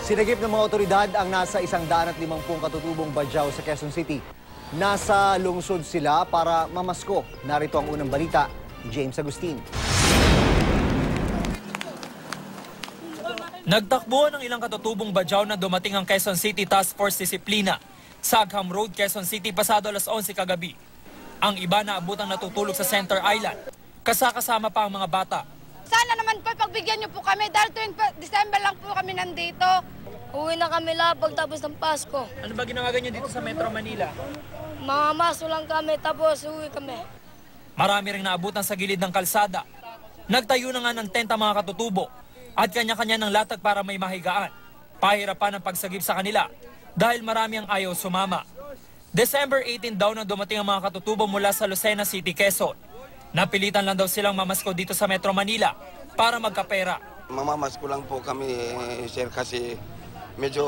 Sinagip ng mga otoridad ang nasa 150 katutubong Badjao sa Quezon City. Nasa lungsod sila para mamasko. Narito ang unang balita ni James Agustin. Nagtakbuhan ng ilang katutubong Badjao na dumating ang Quezon City Task Force Disiplina sa Agham Road, Quezon City, pasado alas 11 kagabi. Ang iba na abutang natutulog sa Center Island, kasama pa ang mga bata. Sana naman po pagbigyan niyo po kami dahil tuwing December lang po kami nandito. Uwi na kami lahat pagtapos ng Pasko. Ano ba ginagawa niyo dito sa Metro Manila? Mamasko lang kami tapos uwi kami. Marami ring naabutan sa gilid ng kalsada. Nagtayo na nga ng tenta mga katutubo at kanya-kanya ng latag para may mahigaan. Pahirapan ang pagsagip sa kanila dahil marami ang ayaw sumama. December 18 daw na dumating ang mga katutubo mula sa Lucena City, Quezon. Napilitan lang daw silang mamasko dito sa Metro Manila para magkapera. Mamamasko lang po kami, sir, kasi medyo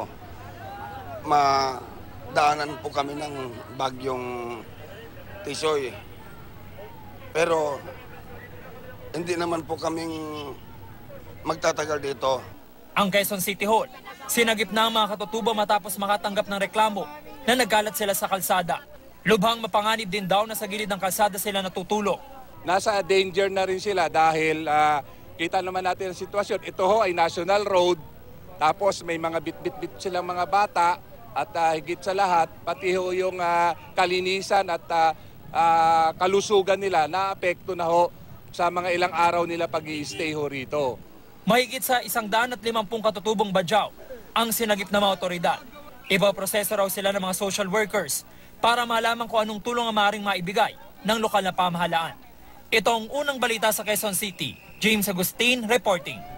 madaanan po kami ng bagyong Tisoy. Pero hindi naman po kaming magtatagal dito. Ang Quezon City Hall, sinagip na ang mga katutubo matapos makatanggap ng reklamo na nagkalat sila sa kalsada. Lubhang mapanganib din daw na sa gilid ng kalsada sila natutulog. Nasa danger na rin sila dahil kita naman natin ang sitwasyon. Ito ho ay national road, tapos may mga bit-bit silang mga bata at higit sa lahat, pati ho yung kalinisan at kalusugan nila na-apekto na ho sa mga ilang araw nila pag-i-stay ho rito. Mahigit sa 150 katutubong Badjao ang sinagip ng mga otoridad. Ipaproseso raw sila ng mga social workers para malaman kung anong tulong ang maaaring maibigay ng lokal na pamahalaan. Ito ang unang balita sa Quezon City. James Agustin reporting.